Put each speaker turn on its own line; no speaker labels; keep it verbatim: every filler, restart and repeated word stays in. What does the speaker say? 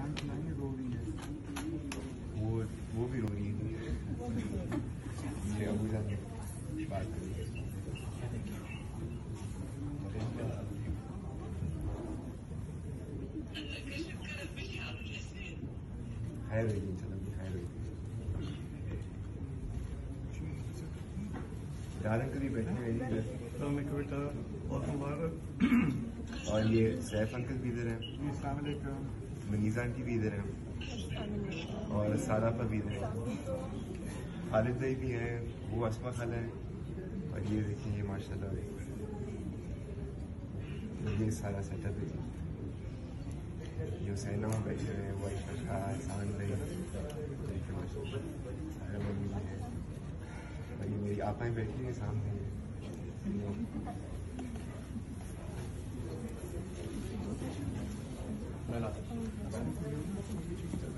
वो वो भी रो रही है। ये अबू जान बात करी हाय रही चलो हाय रही यार अंकल ही बैठे हैं बेटा और ये सैफ अंकल भी इधर हैं, मनीजा आंटी भी इधर हैं और सारा पर भी इधर है, खालिद भाई भी हैं, वो अस्मा खाला है और ये देखिए ये माशाल्लाह ये सारा सेटअप है। ये हुसैन बैठे हुए हैं, वो आसान भाई सारे मम्मी भी हैं और ये मेरी आपाएं बैठी हैं सामने। है